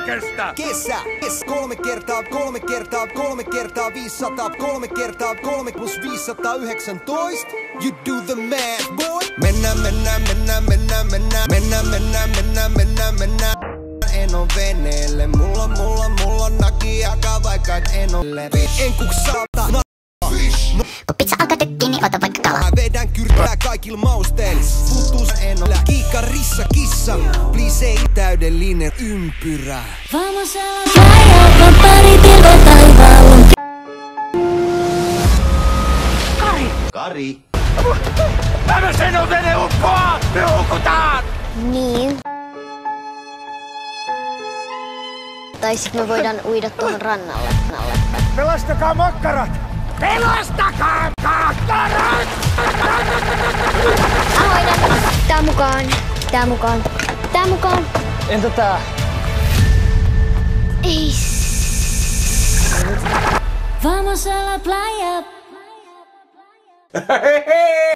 kestä! Kesä, 3 kertaa 500, 3 kertaa 3 plus 519. You do the math, boy. Mennään. En oo veneelle, mulla nakiakaan vaikka en ole. En kuksata. Kun pizza alkaa tökkiin, niin ota vaikka kalaa. Vedän kyrpää kaikilla mausteilla. Futus en ole kiikarissa kissa. Please ei täydellinen ympyrä. Vamos a la playa, papari pilvo taivaalla. Kari! Tämä sen on vene uppoa! Me hukutaan! Niin. Tai sit me voidaan uida tuohon rannalle. Pelastakaa makkarat! Pelastakaa makkarat! Mä hoidan. Tää mukaan. Entä tää? Ei. Vamos a la playa.